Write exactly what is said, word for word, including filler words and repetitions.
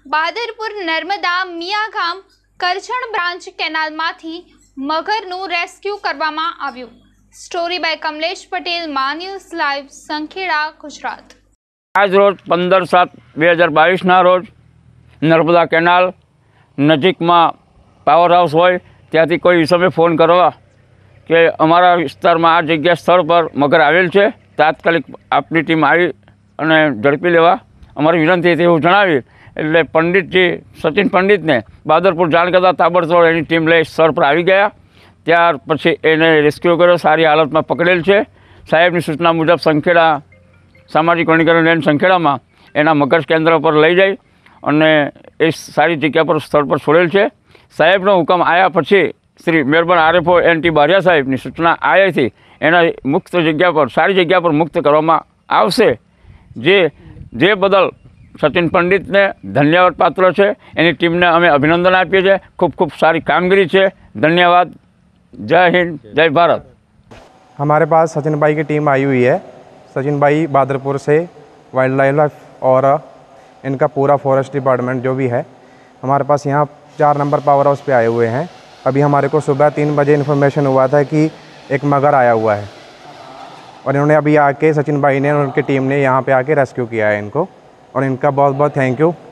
બહાદરપુર Narmada Miyagam Karjan branch કેનાલમાંથી મગરનું rescue કરવામાં આવ્યું। સ્ટોરી બાય કમલેશ પટેલ, મા ન્યૂઝ લાઈવ, સંખેડા, ગુજરાત। આજ રોજ પંદર સાત બે હજાર બાવીસના રોજ નર્મદા કેનાલ નજીકમાં પાવર હાઉસ હોય ત્યાંથી કોઈ વિષમે ફોન કરવા કે અમારા વિસ્તારમાં આ જગ્યા સ્થળ પર મગર આવેલ છે, તાત્કાલિક આપની ટીમ આવી અને ઝડપી લેવા અમારી વિનંતી હતી એવું જણાવી એટલે પંડિતજી સચિન પંડિતને બહાદરપુર જાણ કરતાં તાબડતોડ એની ટીમ લઈ સ્થળ પર આવી ગયા। ત્યાર પછી એને રેસ્ક્યુ કર્યો, સારી હાલતમાં પકડેલ છે। સાહેબની સૂચના મુજબ સંખેડા સામાજિક વનીકરણ લેન સંખેડામાં એના મગર કેન્દ્ર પર લઈ જાય અને એ સારી જગ્યા પર સ્થળ પર છોડેલ છે। સાહેબનો હુકમ આવ્યા પછી શ્રી મહેરબાન આરએફઓ એન ટી બારિયા સાહેબની સૂચના આવ્યાથી એના મુક્ત જગ્યા પર સારી જગ્યા પર મુક્ત કરવામાં આવશે। જે જે બદલ સચિન પંડિતને ધન્યવાદ પાત્ર છે, એની ટીમને અમે અભિનંદન આપીએ છીએ। ખૂબ ખૂબ સારી કામગીરી છે। धन्यवाद। जय हिंद, जय भारत। हमारे पास सचिन भाई की टीम आई हुई है। सचिन भाई बहादुरपुर से वाइल्ड लाइफ और इनका पूरा फॉरेस्ट डिपार्टमेंट जो भी है हमारे पास यहाँ चार नंबर पावर हाउस पे आए हुए हैं। अभी हमारे को सुबह तीन बजे इन्फॉर्मेशन हुआ था कि एक मगर आया हुआ है और इन्होंने अभी आके सचिन भाई ने और उनकी टीम ने यहाँ पे आके रेस्क्यू किया है इनको, और इनका बहुत बहुत थैंक यू।